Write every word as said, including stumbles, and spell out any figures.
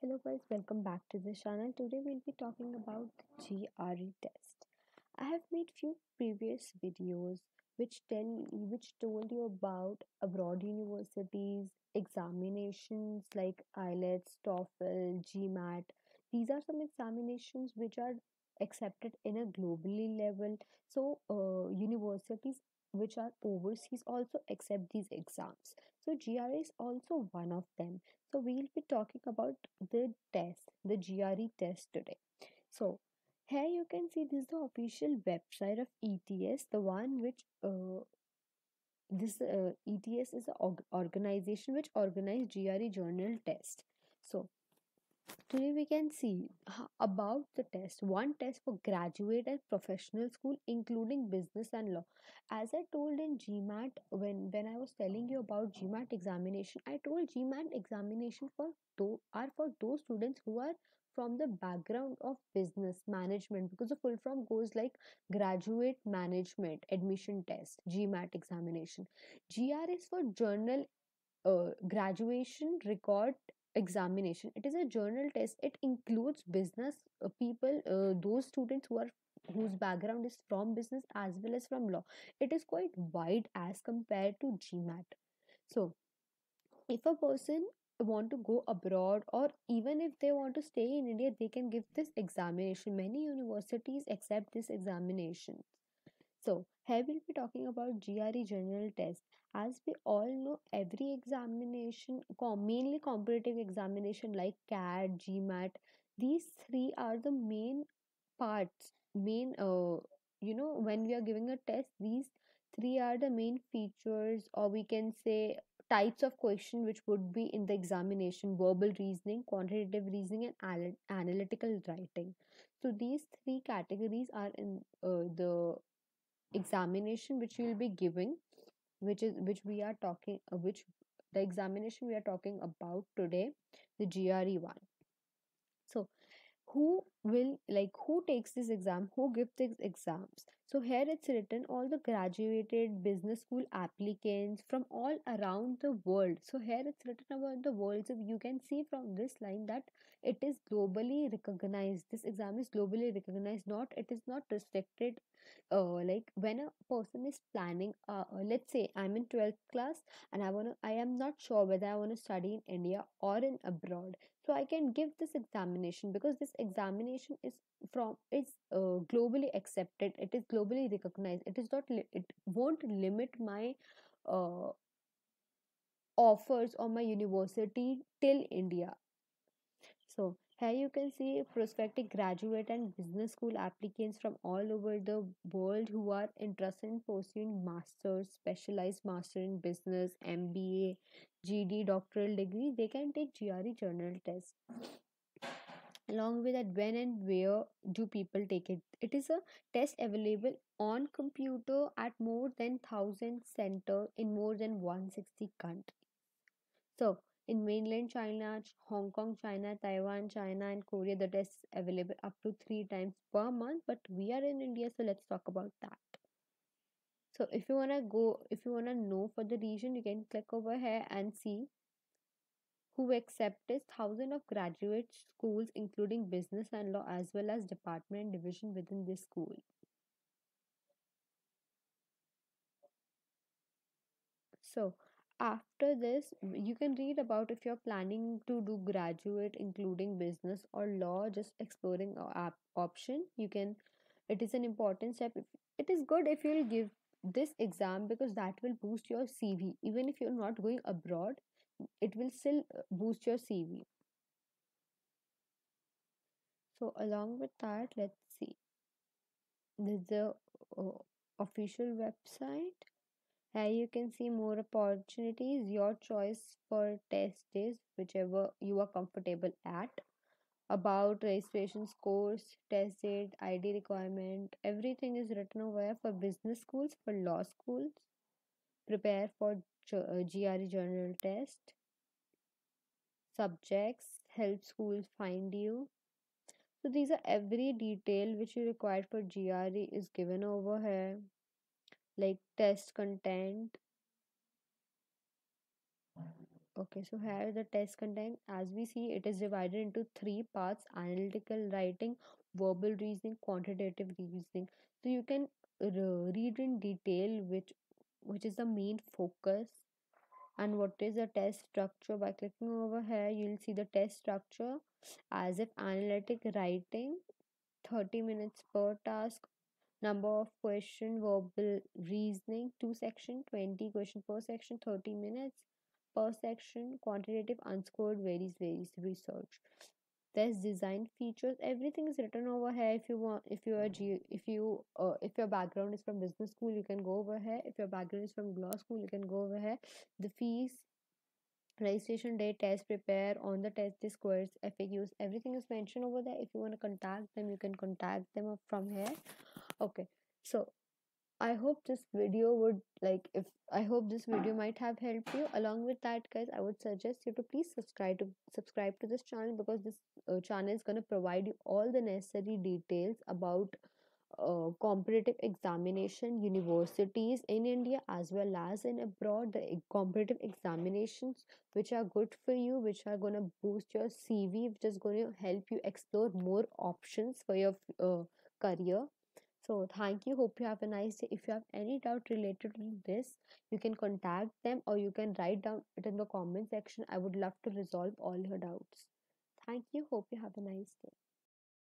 Hello guys, welcome back to the channel. Today we'll be talking about the G R E test. I have made few previous videos which tell which told you about abroad universities, examinations like IELTS, TOEFL, GMAT. These are some examinations which are accepted in a globally level. So uh, universities which are overseas also accept these exams. So G R E is also one of them. So we'll be talking about the test, the G R E test today. So here you can see this is the official website of E T S, the one which uh, this uh, E T S is an org- organization which organized G R E journal test. So today we can see h- about the test. One test for graduate and professional school, including business and law. As I told in GMAT, when when I was telling you about GMAT examination, I told GMAT examination for those are for those students who are from the background of business management, because the full form goes like graduate management admission test, GMAT examination. G R is for journal uh, graduation record examination. It is a journal test. It includes business uh, people, uh, those students who are whose background is from business as well as from law. It is quite wide as compared to GMAT. So if a person want to go abroad, or even if they want to stay in India, they can give this examination. Many universities accept this examination. So, here we'll be talking about G R E general test. As we all know, every examination, com- mainly competitive examination like CAT, GMAT, these three are the main parts. Main, uh, you know, when we are giving a test, these three are the main features, or we can say types of question which would be in the examination: verbal reasoning, quantitative reasoning, and anal- analytical writing. So, these three categories are in uh, the examination which you will be giving, which is which we are talking uh, which the examination we are talking about today, the G R E one. So who will, like, who takes this exam, who gives these exams? So here it's written all the graduated business school applicants from all around the world. So here it's written about the world. So you can see from this line that it is globally recognized. This exam is globally recognized, not it is not restricted. Uh, like when a person is planning, uh, uh, let's say I'm in twelfth class and i want to I am not sure whether I want to study in India or in abroad, so I can give this examination because this examination is from is uh, globally accepted. It is globally recognized. It is not li- it won't limit my uh, offers or my university till India. So here you can see prospective graduate and business school applicants from all over the world who are interested in pursuing masters, specialized master in business, M B A, G D, doctoral degree. They can take G R E journal test. Along with that, when and where do people take it? It is a test available on computer at more than one thousand center in more than one hundred sixty countries. So in mainland China, Ch- Hong Kong, China, Taiwan, China, and Korea, the test is available up to three times per month. But we are in India, so let's talk about that. So if you wanna go, if you wanna know for the region, you can click over here and see who accepts thousands of graduate schools, including business and law, as well as department and division within this school. So after this, you can read about if you're planning to do graduate, including business or law, just exploring a app option. You can. It is an important step. If- It is good if you'll give this exam because that will boost your C V. Even if you're not going abroad, it will still uh, boost your C V. So along with that, let's see. This is the uh, official website. Here you can see more opportunities, your choice for test days, whichever you are comfortable at. About registration scores, test date, I D requirement, everything is written over here for business schools, for law schools. Prepare for G- uh, G R E journal test. Subjects, help schools find you. So these are every detail which you require for G R E is given over here, like test content, Okay, so here the test content, as we see, it is divided into three parts: analytical writing, verbal reasoning, quantitative reasoning. So you can uh, read in detail which which is the main focus and what is the test structure. By clicking over here, you'll see the test structure as if analytic writing, thirty minutes per task, number of question, verbal reasoning, two section, twenty question per section, thirty minutes per section, quantitative unscored varies varies research. There's design features, everything is written over here. If you want, if you are G, if you uh, if your background is from business school, you can go over here. If your background is from law school, you can go over here. The fees, registration date, test prepare, on the test discourse, F A Qs, everything is mentioned over there. If you want to contact them, you can contact them up from here. Okay, so I hope this video would like if I hope this video might have helped you. Along with that, guys, I would suggest you to please subscribe to subscribe to this channel, because this uh, channel is going to provide you all the necessary details about uh, competitive examination, universities in India as well as in abroad, the e- competitive examinations which are good for you, which are going to boost your C V, which is going to help you explore more options for your uh, career. So thank you. Hope you have a nice day. If you have any doubt related to this, you can contact them or you can write down it in the comment section. I would love to resolve all your doubts. Thank you. Hope you have a nice day.